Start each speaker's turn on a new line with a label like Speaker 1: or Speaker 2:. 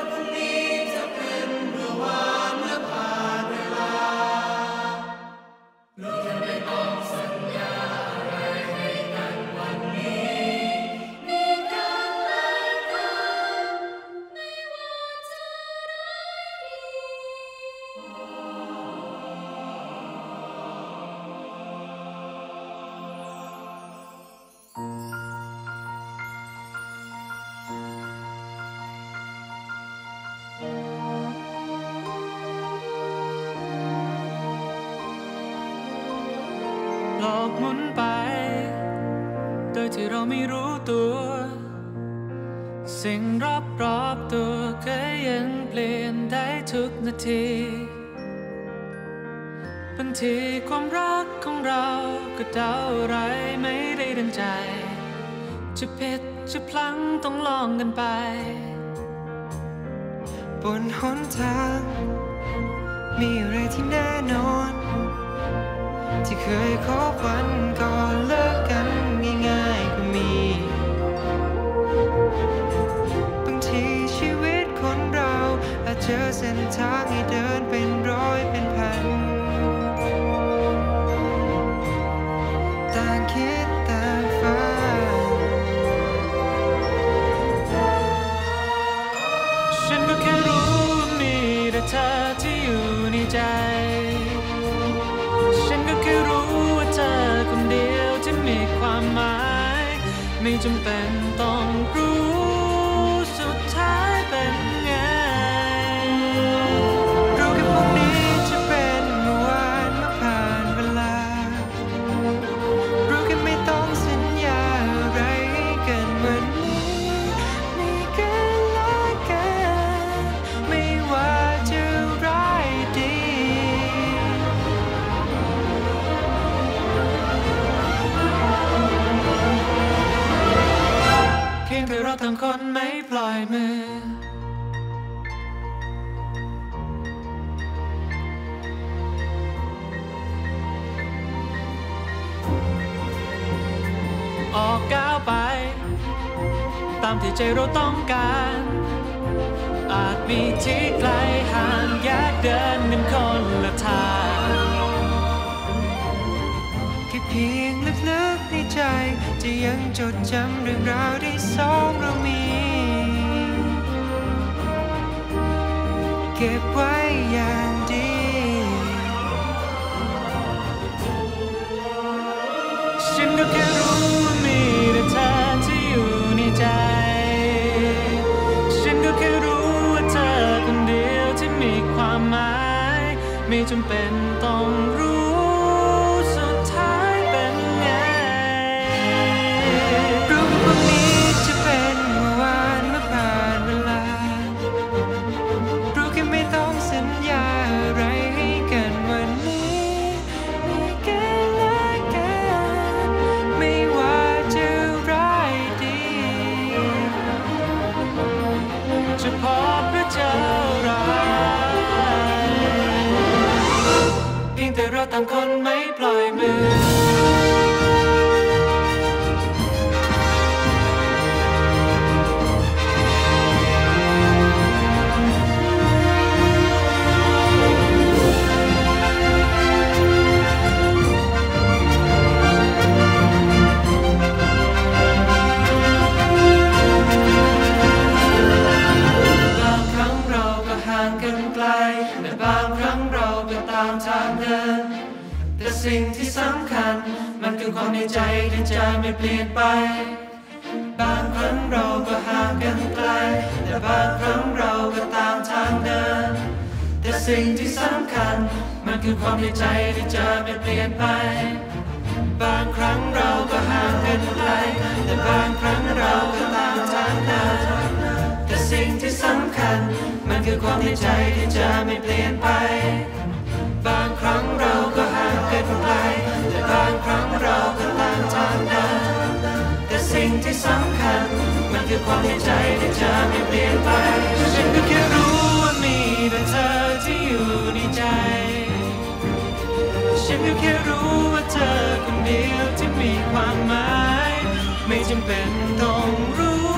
Speaker 1: โลกหมุนไปโดยที่เราไม่รู้ตัวสิ่งรอบตัวก็ยังเปลี่ยนได้ทุกนาทีบางทีความรักของเราก็เดาอะไรไม่ได้ดังใจจะผิดจะพลั้งต้องลองกันไป
Speaker 2: บนหนทางมีอะไรที่แน่นอนที่เคยคบวันก่อนเลิกกันง่ายๆก็มีบางทีชีวิตคนเราอาจเจอเส้นทางให้เดินเป็นร้อยเป็นพันต่างคิดต่างฝัน
Speaker 1: ฉันก็แค่รู้ว่ามีแต่เธอที่อยู่ในใจฉันก็แค่รู้ว่าเธอคนเดียวที่มีความหมายไม่จำเป็นต้องรู้สุดท้ายเป็นไง
Speaker 2: รู้แค่พรุ่งนี้จะเป็นเมื่อวานเมื่อผ่านเวลารู้แค่ไม่ต้องสัญญาอะไรให้กันวันนี้มีกันและกันไม่ว่าจะร้ายดี
Speaker 1: เพียงแต่เราต่างคนไม่ปล่อยมือออกก้าวไปตามที่ใจเราต้องการอาจมีที่ไกลห่างแยกเดินเป็นคนละทาง
Speaker 2: แค่เพียงลึกๆในใจจะยังจดจำเรื่องราวที่สองเรามีเก็บไว้อย่างดี
Speaker 1: ฉันก็แค่รู้ว่ามีแต่เธอที่อยู่ในใจฉันก็แค่รู้ว่าเธอคนเดียวที่มีความหมายไม่จำเป็นต้องรู้สุดท้ายเป็นไง
Speaker 2: รู้ว่าพรุ่งนี้จะเป็นเมื่อวานเมื่อผ่านเวลารู้แค่ไม่ต้องสัญญาอะไรให้กันวันนี้มีกันและกันไม่ว่าจะร้ายดี
Speaker 1: จะพบหรือเจอร้ายเพียงแต่เราต่างคนไม่ปล่อยมือบางครั้งเราก็ห่างกันไกลแต่บางครั้งเราก็ตามทางเดินแต่สิ่งที่สำคัญมันคือความในใจที่จะไม่เปลี่ยนไปบางครั้งเราก็ห่างกันไกลแต่บางครั้งเราก็ตามทางเดินแต่สิ่งที่สำคัญมันคือความในใจที่จะไม่เปลี่ยนไปบางครั้งเราก็ห่างกันไกลแต่บางครั้งเราก็ตามทางเดินแต่สิ่งที่สำคัญมันคือความในใจที่จะไม่เปลี่ยนไปบางครั้งเราก็ห่างกันไกลแต่บางครั้งเราก็ตามทางเดินแต่สิ่งที่สำคัญมันคือความในใจที่จะไม่เปลี่ยนไปฉันก็แค่รู้ว่ามีแต่เธอที่อยู่ในใจฉันก็แค่รู้ว่าเธอคนเดียวที่มีความหมายไม่จำเป็นต้องรู้